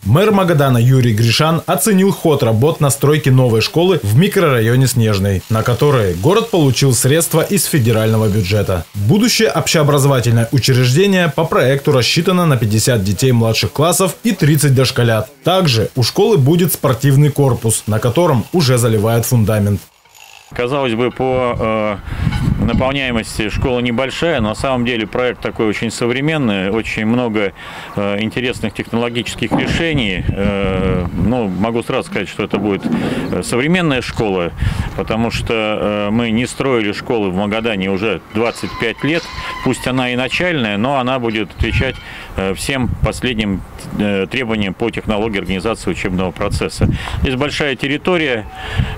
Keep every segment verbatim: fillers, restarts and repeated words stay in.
Мэр Магадана Юрий Гришан оценил ход работ на стройке новой школы в микрорайоне Снежный, на которые город получил средства из федерального бюджета. Будущее общеобразовательное учреждение по проекту рассчитано на пятьдесят детей младших классов и тридцать дошколят. Также у школы будет спортивный корпус, на котором уже заливают фундамент. Казалось бы, по э, наполняемости школа небольшая, но на самом деле проект такой очень современный, очень много э, интересных технологических решений. Э, ну, могу сразу сказать, что это будет современная школа, потому что э, мы не строили школы в Магадане уже двадцать пять лет. Пусть она и начальная, но она будет отвечать э, всем последним э, требованиям по технологии организации учебного процесса. Здесь большая территория,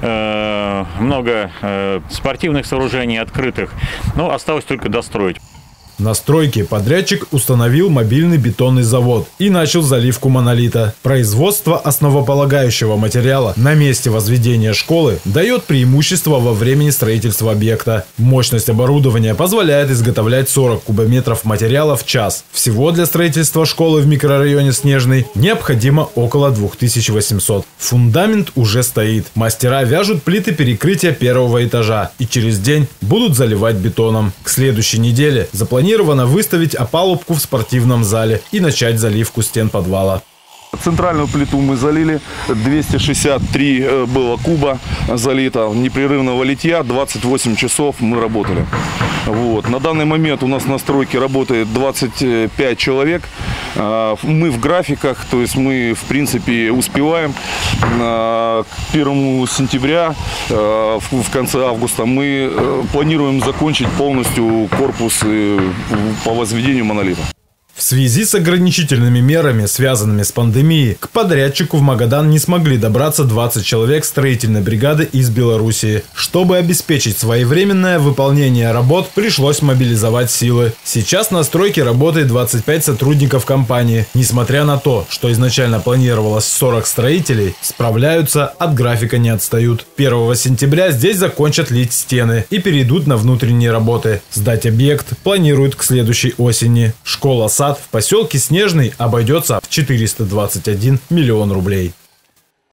э, много спортивных сооружений открытых, но осталось только достроить. На стройке подрядчик установил мобильный бетонный завод и начал заливку монолита. Производство основополагающего материала на месте возведения школы дает преимущество во времени строительства объекта. Мощность оборудования позволяет изготовлять сорок кубометров материала в час. Всего для строительства школы в микрорайоне Снежный необходимо около двух тысяч восьмисот. Фундамент уже стоит. Мастера вяжут плиты перекрытия первого этажа и через день будут заливать бетоном. К следующей неделе запланировано Планировано выставить опалубку в спортивном зале и начать заливку стен подвала. Центральную плиту мы залили, двести шестьдесят три было куба залито, непрерывного литья, двадцать восемь часов мы работали. Вот. На данный момент у нас на стройке работает двадцать пять человек. Мы в графиках, то есть мы в принципе успеваем. К первому сентября, в конце августа, мы планируем закончить полностью корпус по возведению монолита. В связи с ограничительными мерами, связанными с пандемией, к подрядчику в Магадан не смогли добраться двадцать человек строительной бригады из Белоруссии. Чтобы обеспечить своевременное выполнение работ, пришлось мобилизовать силы. Сейчас на стройке работает двадцать пять сотрудников компании. Несмотря на то, что изначально планировалось сорок строителей, справляются, от графика не отстают. первого сентября здесь закончат лить стены и перейдут на внутренние работы. Сдать объект планируют к следующей осени. Школа-сад в поселке Снежный обойдется в четыреста двадцать один миллион рублей.